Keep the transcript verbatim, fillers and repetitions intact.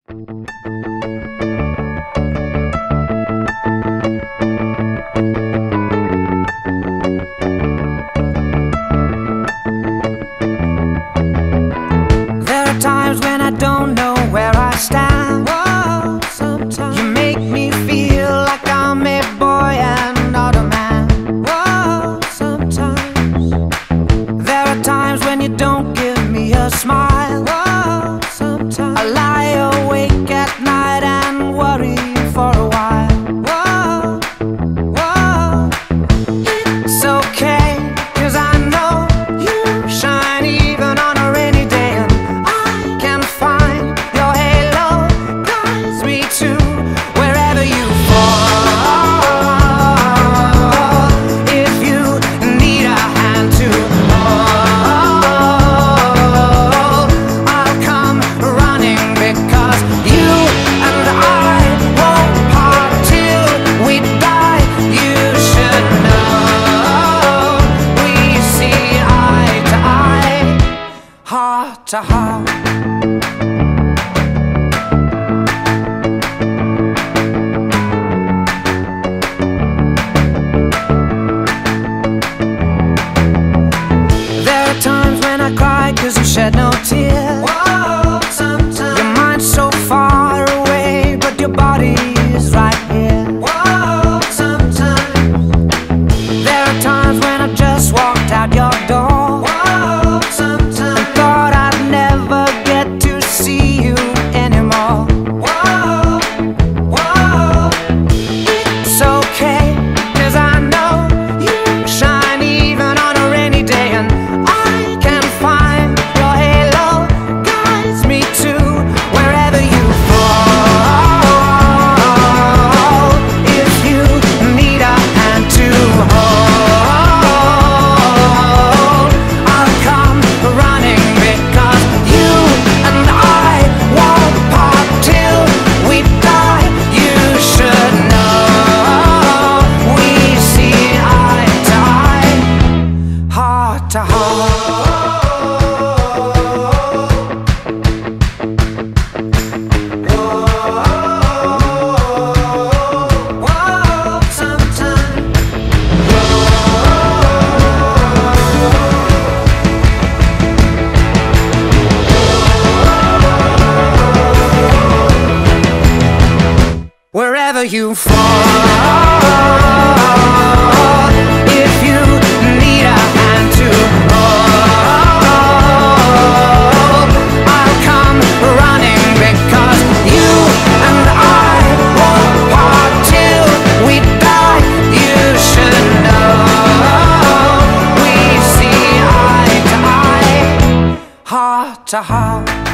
There are times when I don't know where I stand. Whoa, sometimes you make me feel like I'm a boy and not a man. Whoa, sometimes there are times when you don't give me a smile. Whoa, sometimes I lie awake at night and worry for a while. Whoa, whoa, it's okay, 'cause I know you shine even on a rainy day, and I can find your halo guides me to wherever you fall. If you need a hand to hold, I'll come running, because you and I won't part till we die. You should know we see eye to eye, heart to heart. There are times when I cry 'cause you shed no tears. Whoa, sometimes your mind's so far away, but your body is right here. Whoa, sometimes there are times when I just walked out your door. Whoa, sometimes and thought I'd never get to see you anymore. Whoa, whoa, it's okay, 'cause I know you shine even on a rainy day, and I can find your halo guides me to wherever you fall. If you need a hand to hold, I'll come running, because you and I won't part till we die. You should know we see eye to eye, heart to heart. Whoa, sometimes wherever you fall, if you need a hand to hold, I'll come running, because you and I won't part till we die. You should know we see eye to eye, heart to heart.